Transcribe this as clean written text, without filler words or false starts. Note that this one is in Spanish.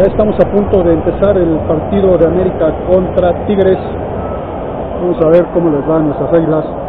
Ya estamos a punto de empezar el partido de América contra Tigres. Vamos a ver cómo les va a nuestras Águilas.